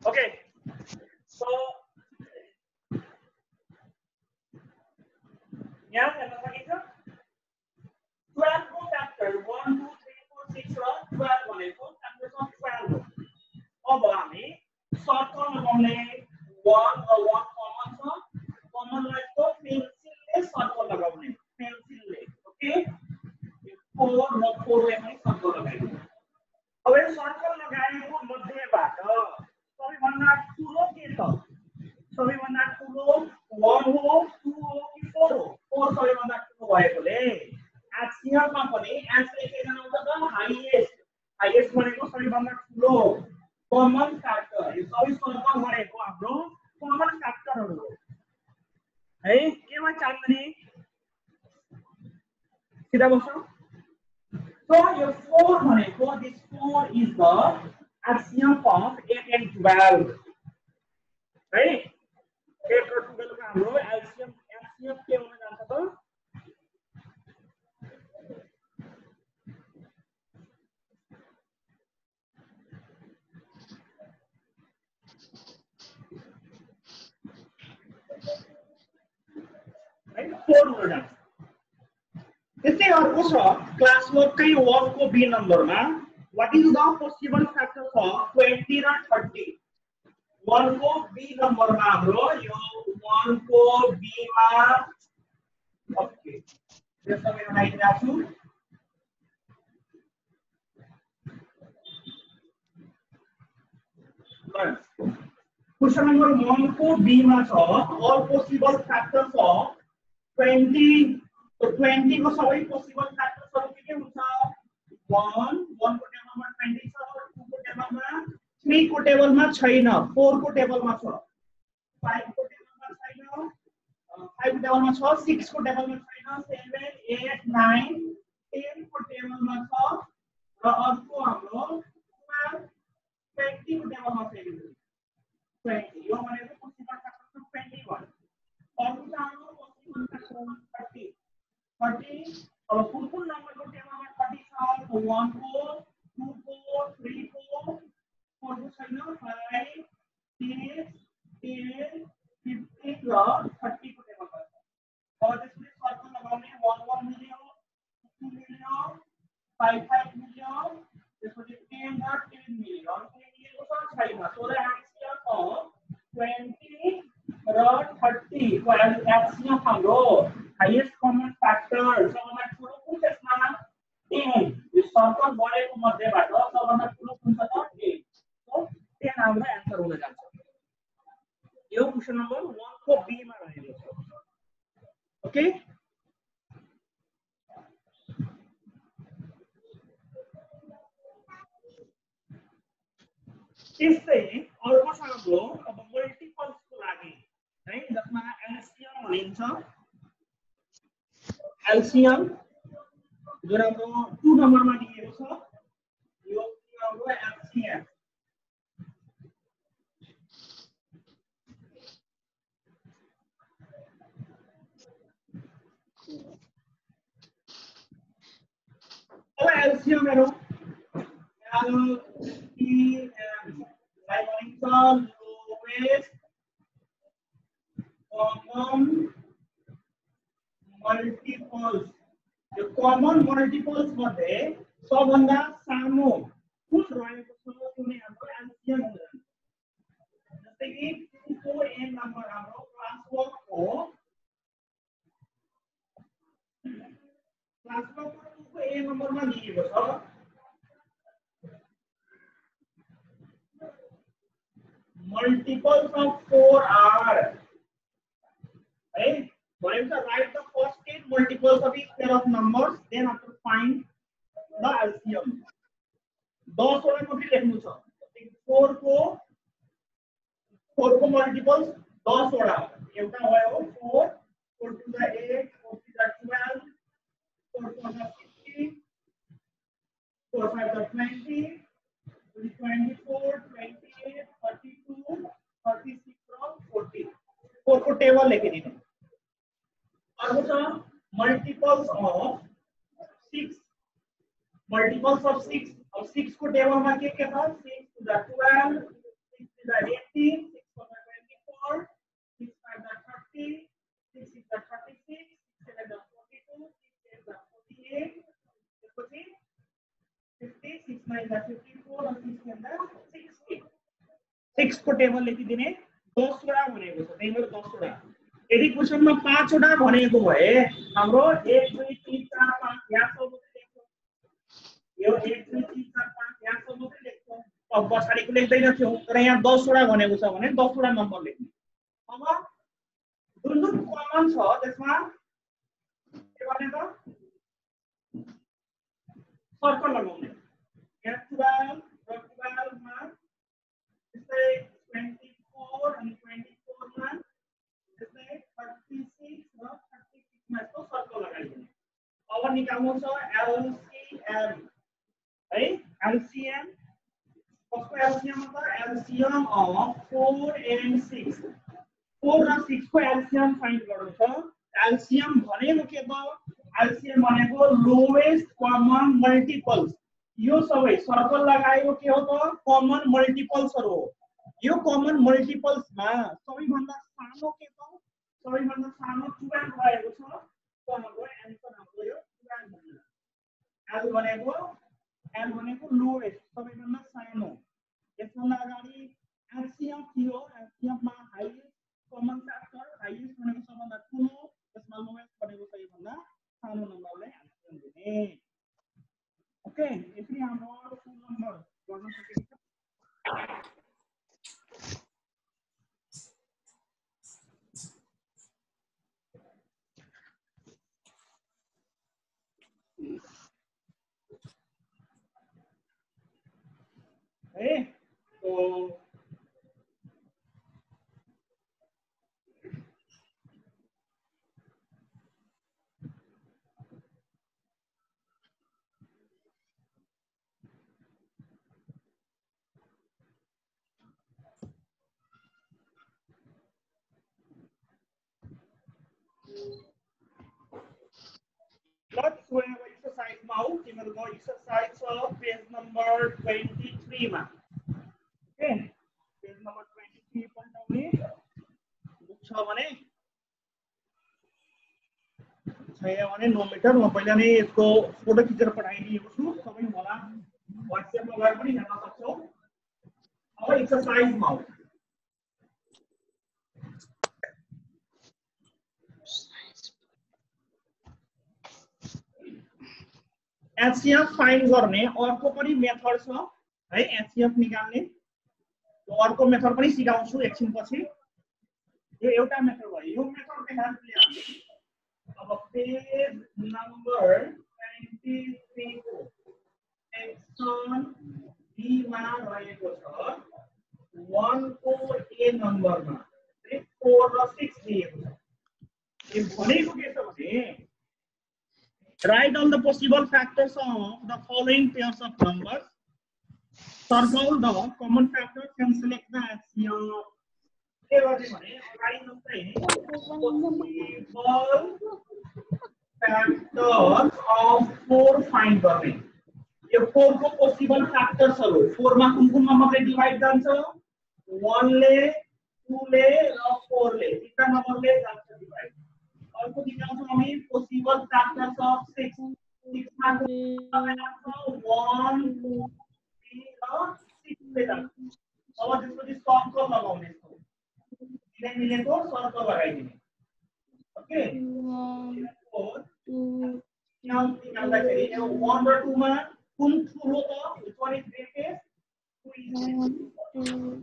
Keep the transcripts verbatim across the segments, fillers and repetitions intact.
Okay, so यहाँ हेर्न सकिन्छ twelve को factor one two three four six र twelve भनेको फ्याक्टर्स अफ twelve हो। अब हामी सर्कल लगाउने one र one कमन छ, कमन रहेको पेन्सिलले सर्कल लगाउने पेन्सिलले। ओके, four र four ले पनि सर्कल लगाइदिनु। अब यो सर्कल लगाएको मध्येबाट सबैभन्दा ठुलो के छ? सबैभन्दा ठुलो one हो, two हो कि four हो? four सबैभन्दा ठुलो भएकोले एक्सियममा पनि एन्सर के आउँछ त? हाईएस्ट। हाईएस्ट भनेको सबैभन्दा ठुलो कमन फ्याक्टर। यो सबै सर्कल भनेको हाम्रो कमन फ्याक्टरहरु हो है। केमा चाल्ने सिधा बस्नु। So your four भनेको this four is the axiom of eight and twelve है। eight र twelve का हाम्रो एलसीएम एलसीएम के हुन जान्छ त? है four हुन जान्छ। त्यस्तै अर्को छ क्लास वर्ककै one को b नम्बरमा what is the possible factors of twenty र thirty। one को b नम्बरमा हाम्रो यो one को b मा ओके यो सबै बनाइदिएको छु। क्वेशन नम्बर one को b मा छ all possible factors of twenty। तो twenty को सबै पोसिबल फ्याक्टर्सहरु के के हुन्छ? one one को टेबलमा twenty छ, two को टेबलमा, three को टेबलमा छैन, four को टेबलमा छ, five को टेबलमा छैन, five को टेबलमा छ, six को टेबलमा छैन, seven eight nine ten को टेबलमा छ र अर्को हाम्रो twelve twenty को टेबलमा छैन। twenty यो भनेको पोसिबल फ्याक्टर twenty-one। अर्को छ हाम्रो पोसिबल फ्याक्टर thirty। thirty अब कुन कुन नम्बरको टेबलमा thirty छ? तो one को, two को, three को, four को छैन, five, six, ten, fifteen र thirty को टेबलमा छ। अब त्यसले सर्कल लगाउने one one मिल्यो, two मिल्यो, five five मिल्यो, त्यसपछि ten र ten मिल्यो। अनि कुनै मिलेको छ छैन। So the axiom of twenty र thirty को एक्सियम हाम्रो हाईएस्ट कमन फ्याक्टर सबभन्दा ठुलो कुन त्यसमा ten। यो सर्कल बढेको मध्येबाट सबभन्दा ठुलो कुन छ त? ten। सो ten हाम्रो आन्सर हुन जान्छ। यो क्वेशन नम्बर one को b मा रहेको छ। ओके, त्यस्तै अर्को छ हाम्रो अब मल्टिपल्सको लागि है, जसमा एलसीएम भनिन्छ। एलसीएम जुन हाम्रो two नम्बरमा दिएको छ यो हाम्रो एलसीएम। अब एलसीएम हेरौँ। एलसीएम लाई भनिन्छ लोवेस्ट कमन मल्टिपल्स। यो कमन मल्टिपल्स मध्ये सबभन्दा सानो कुन रहेको छ त्यो नै हाम्रो एलसीएम हुन्छ। जस्तै कि two को a नम्बर हाम्रो क्लास वर्कको क्लास वर्कको two को a नम्बरमा दिएको छ। multiples of four are right? Whenever write the first eight multiples of each pair of numbers, then after find the L C M. दस वटा मात्रै लेख्नु छ। four को four को multiples दस वटा एउटा भयो four, four to the eight, four to the twelve, four to the sixteen, four five to twenty, twenty-four, twenty-eight, thirty-two, thirty-six और forty. four को टेबल लेके दिनु। अर्को छ multiples of six, multiples of six। अब six को टेबलमा के के छ? six to the twelve, six is the eighteen, six four the twenty-four, six five the thirty, six six the thirty-six, six seven the forty-two, six eight the forty-eight, fifty, six nine the fifty-four, and six ten the sixty. six को table लेखिदिने दस वटा भनेको छ त्यही भएर दस वटा यदि क्वेशनमा पाँच वटा भनेको भए हाम्रो एक दुई तीन चार पाँच यहाँसम्म मात्रै लेख्छौं यो एक दुई तीन चार पाँच यहाँसम्म मात्रै लेख्छौं अब पछाडीको लेख्दैन थियौ तर यहाँ दस वटा भनेको छ भने दस वटा नम्बर लेख्ने अब जुन जुन कमन छ त्यसमा के गर्ने त सर्कल लगाउने यहाँ twelve र twelve मा त्यसै twenty-four and twenty-four मा त्यसै thirty-six र thirty-six मा यसको सर्कल लगाइदिने अब निकाल्नु छ L C M है L C M कसको L C M त L C M of four and six four र six को L C M फाइन्ड गर्नु छ L C M भनेको के त L C M भनेको लोएस्ट कमन मल्टिपल्स यो सबै सर्कल लगाएको के हो त कमन मल्टिपल्सहरु हो यो कमन मल्टिपल्स मा सबैभन्दा सानो के त सबैभन्दा सानो twelve रहेको छ त हाम्रो आन्सर हाम्रो यो twelve भन्नु L भनेको L भनेको लोएस्ट सबैभन्दा सानो यसभन्दा अगाडि L C M थियो L C M मा हाईएस्ट कमन फ्याक्टर हाईएस्ट भनेको सबभन्दा ठूलो त्यसमा लोएस्ट भनेको सबैभन्दा सानो नम्बरलाई L C M दिने ओके यसरी हाम्रो फुल नम्बर गर्न सकिन्छ है तो let's go have exercise now. We will go exercise of page number twenty-three ma. Okay, page number twenty-three point only. Book छ भने छैन भने नो मिटर म पहिला नै यसको फोटो खिचेर पठाइदिएको छु सबै होला WhatsApp मा गएर पनि हेर्न सक्छौ अब एक्सरसाइज मा H C F फाइन्ड गर्ने अर्को पनि मेथड छ है H C F निकाल्ने यो अर्को मेथड पनि सिकाउँछु एकछिन पछि यो एउटा मेथड भयो यो मेथडको हेल्पले हामीले अब पेज नम्बर twenty-three को सेक्सन B मा रहेको छ one को A नम्बरमा four र six दिएको छ यो भनेको के छ भने write all the possible factors of the following pairs of numbers. Circle the common factors and select the H C M. के गर्ने भने अगाडि जस्तै possible factors of four find गर्ने यो four को possible factors हरु four मा कुन कुन नम्बरले डिवाइड जान्छ one ले two ले र four ले तीनटा नम्बरले जान्छ डिवाइड अर्को निकाल्छौं हामी possible factors of six six मा one three र six ले जान्छ अब त्यसपछि सर्कल लगाउने छौ किन मिलेको सर्कल लगाइदिने ओके four यहाँ निकाल्दाखेरि यो one र two मा कुन ठुलो त which one is greatest two is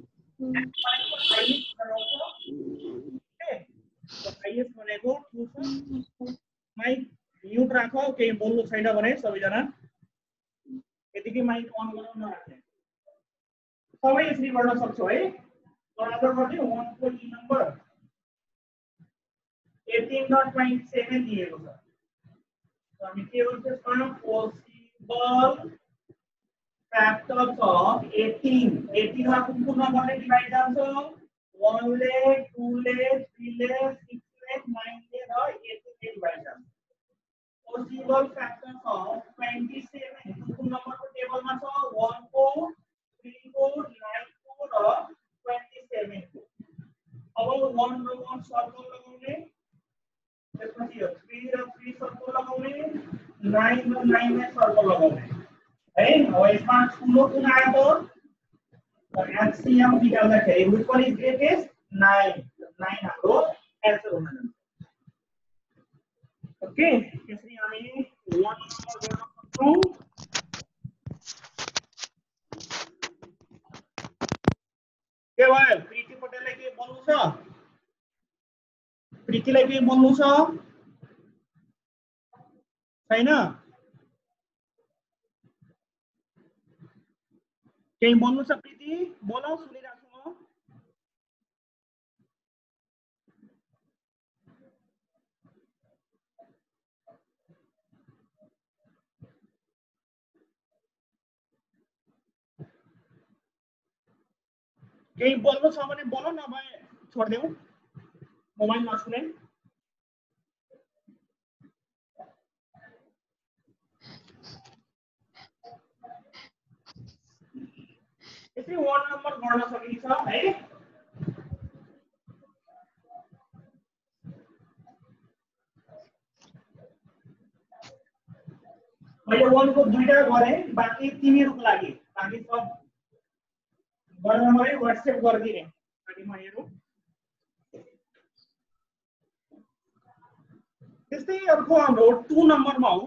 हाईएस्ट भनेको two छ माइक म्युट राखौ केही बोल्नु छैन भने सबैजना यतिकै माइक अन गराउन राख्ने सबै यसरी गर्न सक्छौ है बराबर गर्ने one को ई नम्बर eighteen dot twenty-seven दिएको छ so हामी के भन्छ यसमा possible factors of eighteen eighteen मा कुन कुन नम्बरले डिवाइड जान्छ one ले two ले three ले six ले nine ले र eight ले डिवाइड जान्छ possible factors of twenty-seven कुन कुन नम्बरको टेबलमा छ one को three को nine को र one र one सर्कल लगाउने त्यसपछि यो three र three सर्कल लगाउने nine र nine मा सर्कल लगाउने है अब यसमा ठुलो कुन आयो त एलसीएम निकाल्दाखेरि which one is greatest nine nine हाम्रो एन्सर हुन जान्छ ओके त्यसरी हामी one नम्बर गर्न सक्छौं के भयो प्रीति पटेलले के बोल्नु छ प्रीतिलाई के बोल्नु छ छैन केही बोल्नु छ प्रीति बोल सुनिराछु म केही बोल्नु छ भने बोल नभए छोड्देऊ मोबाइल नछुने यसरी one नम्बर गर्न सकिन्छ है मैले one को दुईटा गरे बाकी तिमीहरुको लागि बाकी सब गरेर मलाई WhatsApp गरिदिने अनि म हेरौँ त्यस्तै अर्को हाम्रो two नम्बरमा हो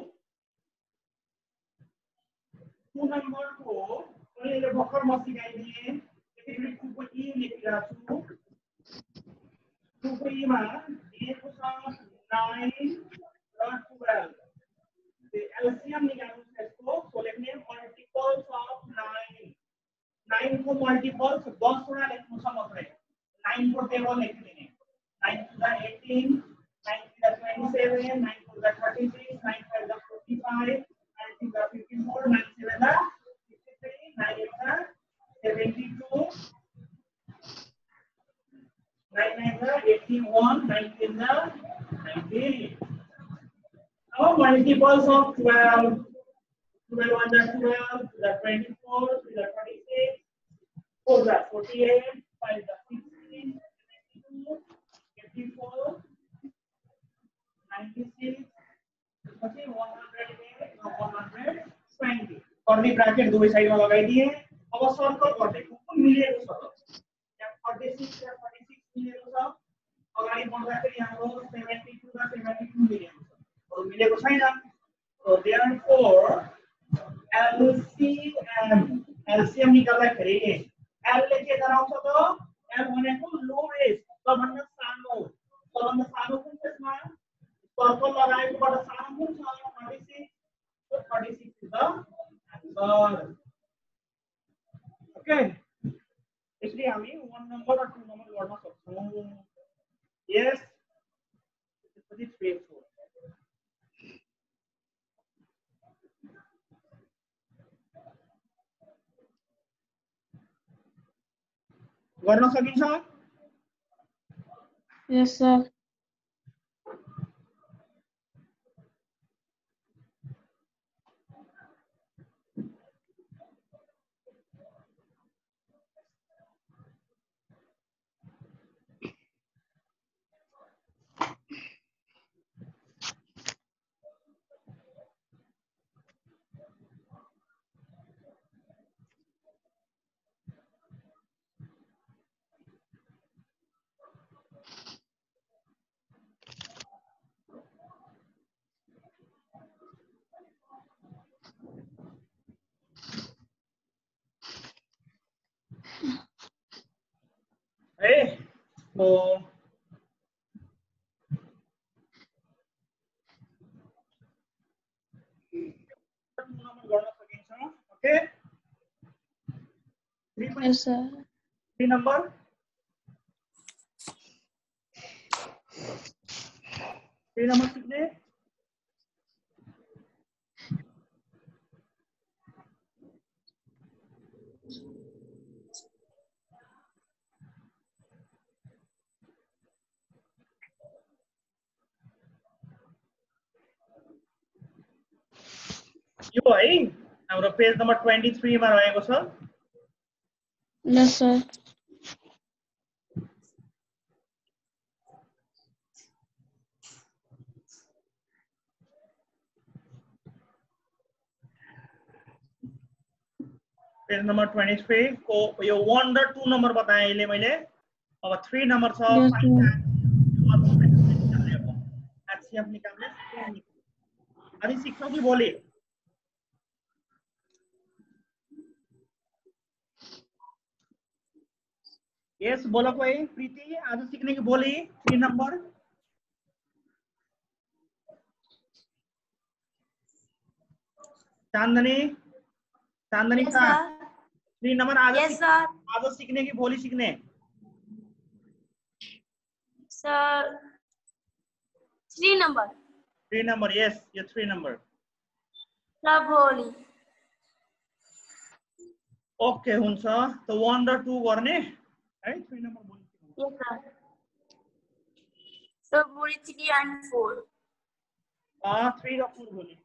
two नम्बरको मैले भर्खर म सिकाइदिए त्यसरी two को e लेखिरहेको छु two को e मा दिएको छ nine र twelve the एलसीएम निकाल्नु छ यसको सो लेख्ने मल्टिपल्स अफ nine nine को मल्टिपल्स ten वटा लेख्नु छ मात्रै nine को टेबल लेखिदिने nine to the eighteen nine to the twenty-seven nine to the thirty-six nine to the forty-five nine to the fifty-four nine to the fifty-three nine to the seventy-two nine nine to eighty-one nine to the ninety. Now multiples of twelve twelve one the twelve to the twenty-four to the twenty-six four the forty-eight five the sixty seventy-two eighty-four ninety-six okay one hundred eight one hundred twenty curly bracket दुवै साइडमा लगाइदिए अब circle गर्दै कुन मिलेको छ त यहाँ thirty-six र thirty-six मिलेको छ अगाडि बढ्दाखेरि हाम्रो seventy-two र seventy-two मिलेको छ अरु मिलेको छैन so therefore एलसीएम एलसीएम निकाल्दाखेरि एल ले के गराउँछ त एल भनेको लोएस्ट सबभन्दा सानो सबभन्दा सानो कुन त्यसमा सर्कल लगाएकोबाट सानो कुन छ thirty-six so thirty-six is the answer okay यसले हामी one नम्बर र two नम्बर गर्न सक्छौं yes त्यसपछि three four गर्न सकिन्छ यस सर है so नम्बर गर्न सकिन्छ okay yes sir three number three number सिक्ने यो है हाम्रो पेज नम्बर twenty-three मा रहेको छ यस सर पेज नंबर twenty-three को यो one र two नंबर बताएँ अहिले मैले अब three नंबर छ Yes, find sir. एचसीएफ निकाल्ने अनि सिक्छौ कि भोलि यस बोल कोही प्रीति आज सिक्ने कि भोलि three number Chandni Chandni Yes, का sir. three नंबर आज Yes, सीख- sir. आज सीखने की भोलि सीखने Sir. Three number. three number yes ये three नंबर Ravoli. ओके हुन्छ त one र two गर्ने है three नंबर भोलि सिक्नु Yes, sir. So, Buri three and four. Uh three र four भोलि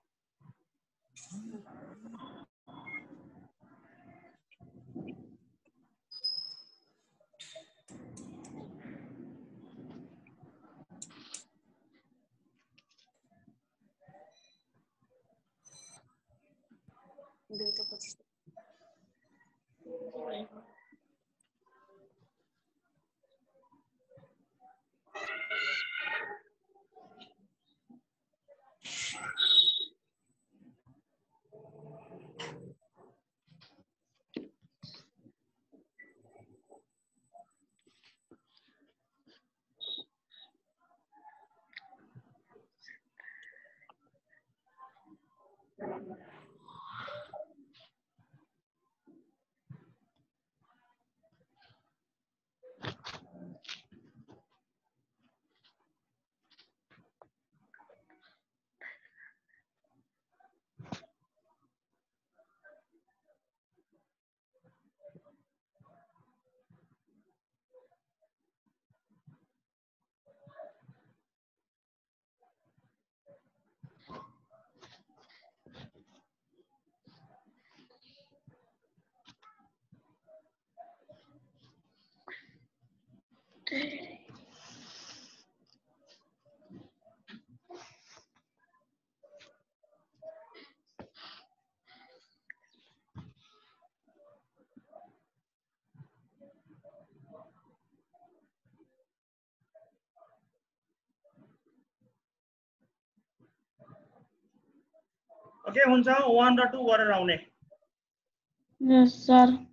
ओके हुन्छ one र two गरेर आउने Yes, sir.